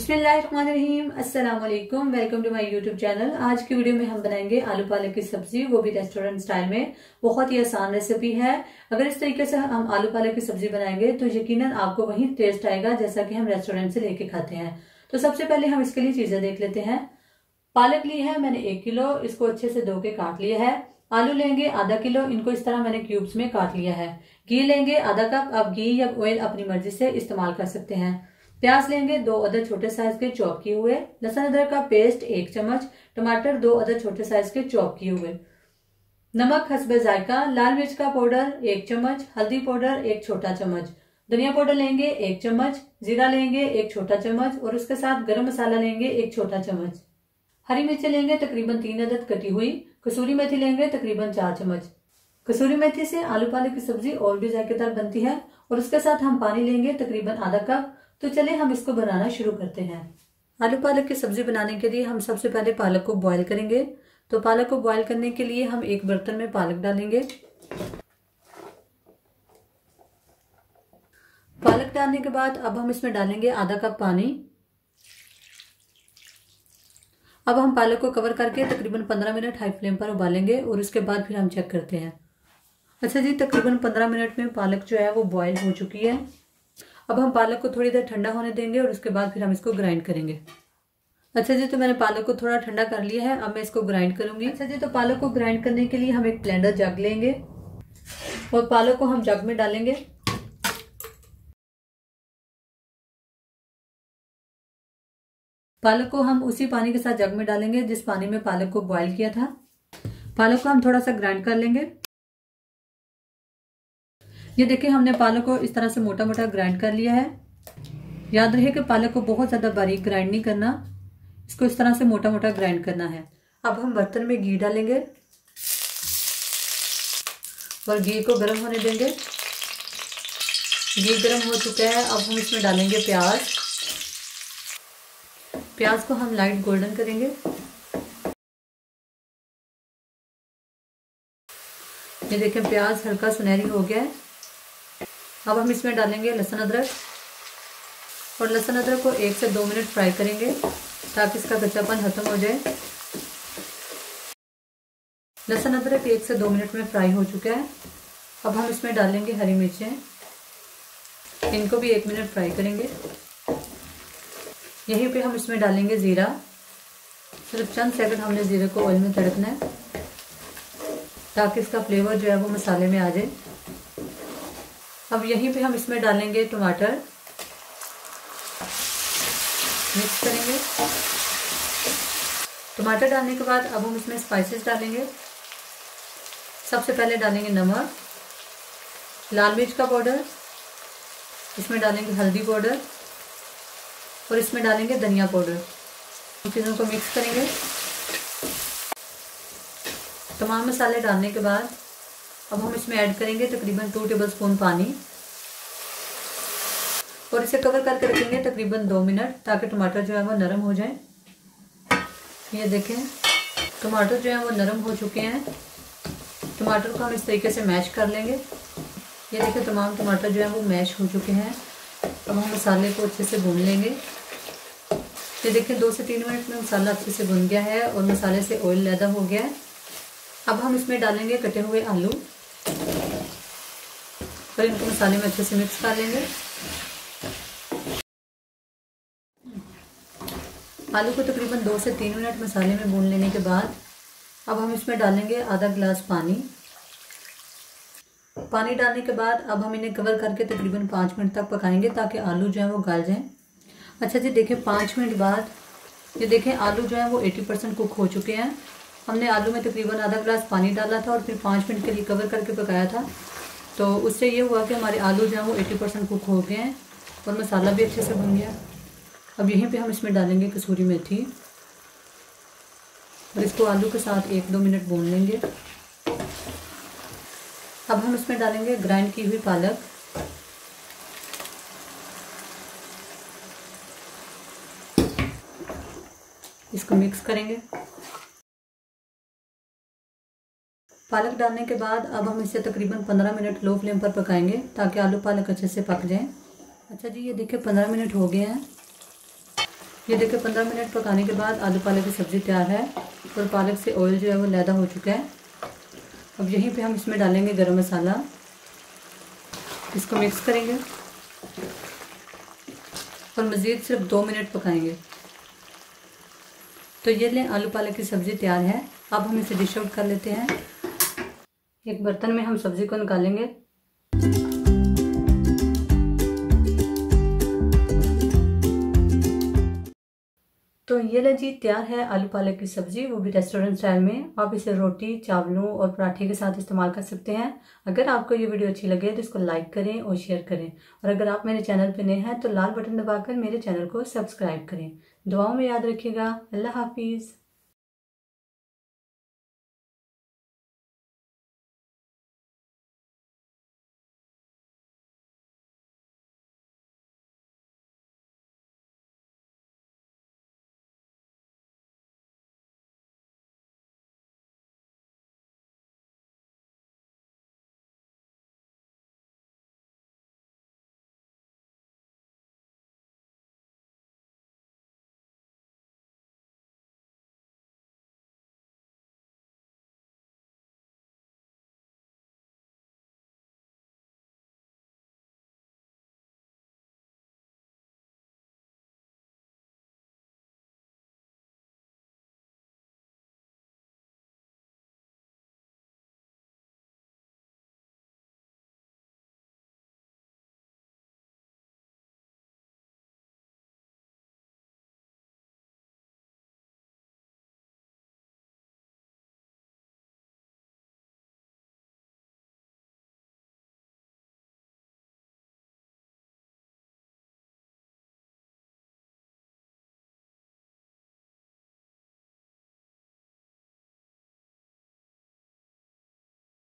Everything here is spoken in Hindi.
बिस्मिल्लाहिर्रहमानिर्रहीम, अस्सलाम वालेकुम। Welcome to my YouTube channel. आज की वीडियो में हम बनाएंगे आलू पालक की सब्जी, वो भी रेस्टोरेंट स्टाइल में। बहुत ही आसान रेसिपी है। अगर इस तरीके से हम आलू पालक की सब्जी बनाएंगे तो यकीनन आपको वही टेस्ट आएगा जैसा कि हम रेस्टोरेंट से लेके खाते हैं। तो सबसे पहले हम इसके लिए चीजें देख लेते हैं। पालक ली है मैंने 1 किलो, इसको अच्छे से धो के काट लिया है। आलू लेंगे आधा किलो, इनको इस तरह मैंने क्यूब्स में काट लिया है। घी लेंगे आधा कप, आप घी या ऑयल अपनी मर्जी से इस्तेमाल कर सकते हैं। प्याज लेंगे 2 अदद छोटे साइज के चॉप किए हुए। लहसुन अदरक का पेस्ट 1 चम्मच। टमाटर 2 अदद छोटे साइज के चॉप किए हुए। नमक हस्बे जायका। लाल मिर्च का पाउडर 1 चम्मच। हल्दी पाउडर 1 छोटा चम्मच। धनिया पाउडर लेंगे 1 चम्मच। जीरा लेंगे 1 छोटा चम्मच और उसके साथ गरम मसाला लेंगे 1 छोटा चम्मच। हरी मिर्चें लेंगे तकरीबन 3 अदद कटी हुई। कसूरी मेथी लेंगे तकरीबन 4 चम्मच। कसूरी मेथी से आलू पालक की सब्जी और भी जायकेदार बनती है। और उसके साथ हम पानी लेंगे तकरीबन आधा कप। तो चलिए हम इसको बनाना शुरू करते हैं। आलू पालक की सब्जी बनाने के लिए हम सबसे पहले पालक को बॉईल करेंगे। तो पालक को बॉईल करने के लिए हम एक बर्तन में पालक डालेंगे। पालक डालने के बाद अब हम इसमें डालेंगे आधा कप पानी। अब हम पालक को कवर करके तकरीबन 15 मिनट हाई फ्लेम पर उबालेंगे और उसके बाद फिर हम चेक करते हैं। अच्छा जी, तकरीबन 15 मिनट में पालक जो है वो बॉईल हो चुकी है। अब हम पालक को थोड़ी देर ठंडा होने देंगे और उसके बाद फिर हम इसको ग्राइंड करेंगे। अच्छा जी, तो मैंने पालक को थोड़ा ठंडा कर लिया है। अब मैं इसको ग्राइंड करूंगी। अच्छा जी, तो पालक को ग्राइंड करने के लिए हम एक ब्लेंडर जग लेंगे और पालक को हम जग में डालेंगे। पालक को हम उसी पानी के साथ जग में डालेंगे जिस पानी में पालक को बॉईल किया था। पालक को हम थोड़ा सा ग्राइंड कर लेंगे। ये देखिए, हमने पालक को इस तरह से मोटा मोटा ग्राइंड कर लिया है। याद रहे कि पालक को बहुत ज्यादा बारीक ग्राइंड नहीं करना, इसको इस तरह से मोटा मोटा ग्राइंड करना है। अब हम बर्तन में घी डालेंगे और घी को गर्म होने देंगे। घी गर्म हो चुका है। अब हम इसमें डालेंगे प्याज। प्याज को हम लाइट गोल्डन करेंगे। ये देखें, प्याज हल्का सुनहरी हो गया है। अब हम इसमें डालेंगे लहसुन अदरक और लहसुन अदरक को 1 से 2 मिनट फ्राई करेंगे ताकि इसका कच्चापन खत्म हो जाए। लहसुन अदरक 1 से 2 मिनट में फ्राई हो चुका है। अब हम इसमें डालेंगे हरी मिर्चें, इनको भी 1 मिनट फ्राई करेंगे। यहीं पे हम इसमें डालेंगे जीरा। सिर्फ चंद सेकंड हमने जीरे को ऑयल में तड़कना है ताकि इसका फ्लेवर जो है वो मसाले में आ जाए। अब यहीं पे हम इसमें डालेंगे टमाटर, मिक्स करेंगे। टमाटर डालने के बाद अब हम इसमें स्पाइसेस डालेंगे। सबसे पहले डालेंगे नमक, लाल मिर्च का पाउडर, इसमें डालेंगे हल्दी पाउडर और इसमें डालेंगे धनिया पाउडर। इन चीज़ों को मिक्स करेंगे। तमाम मसाले डालने के बाद अब हम इसमें ऐड करेंगे तकरीबन 2 टेबलस्पून पानी और इसे कवर करके रखेंगे तकरीबन 2 मिनट ताकि टमाटर जो है वो नरम हो जाए। ये देखें, टमाटर जो है वो नरम हो चुके हैं। टमाटर को हम इस तरीके से मैश कर लेंगे। ये देखें, तमाम टमाटर जो है वो मैश हो चुके हैं। अब हम मसाले को अच्छे से भून लेंगे। ये देखें, 2 से 3 मिनट में मसाला अच्छे से भुन गया है और मसाले से ऑयल पैदा हो गया है। अब हम इसमें डालेंगे कटे हुए आलू और इनको मसाले में अच्छे से मिक्स कर लेंगे। आलू को तकरीबन 2 से 3 मिनट मसाले में भून लेने के बाद अब हम इसमें डालेंगे आधा गिलास पानी। पानी डालने के बाद अब हम इन्हें कवर करके तकरीबन 5 मिनट तक पकाएंगे ताकि आलू जो है वो गल जाएं। अच्छा जी, देखें 5 मिनट बाद ये देखें आलू जो है वो 80% कुक हो चुके हैं। हमने आलू में तकरीबन आधा गिलास पानी डाला था और फिर 5 मिनट के लिए कवर करके पकाया था। तो उससे ये हुआ कि हमारे आलू जो है वो 80% कुक हो गए हैं और मसाला भी अच्छे से बन गया। अब यहीं पे हम इसमें डालेंगे कसूरी मेथी और इसको आलू के साथ 1-2 मिनट भून लेंगे। अब हम इसमें डालेंगे ग्राइंड की हुई पालक। इसको मिक्स करेंगे। पालक डालने के बाद अब हम इसे तकरीबन 15 मिनट लो फ्लेम पर पकाएंगे ताकि आलू पालक अच्छे से पक जाएं। अच्छा जी, ये देखिए 15 मिनट हो गए हैं। ये देखिए 15 मिनट पकाने के बाद आलू पालक की सब्ज़ी तैयार है और पालक से ऑयल जो है वो लैदा हो चुका है। अब यहीं पे हम इसमें डालेंगे गरम मसाला, इसको मिक्स करेंगे और मज़ीद सिर्फ 2 मिनट पकाएंगे। तो ये लें, आलू पालक की सब्ज़ी तैयार है। अब हम इसे डिश आउट कर लेते हैं। एक बर्तन में हम सब्ज़ी को निकालेंगे। तो ये ले जी, तैयार है आलू पालक की सब्ज़ी, वो भी रेस्टोरेंट स्टाइल में। आप इसे रोटी, चावलों और पराठे के साथ इस्तेमाल कर सकते हैं। अगर आपको ये वीडियो अच्छी लगे तो इसको लाइक करें और शेयर करें, और अगर आप मेरे चैनल पर नए हैं तो लाल बटन दबाकर मेरे चैनल को सब्सक्राइब करें। दुआओं में याद रखिएगा। अल्लाह हाफिज़।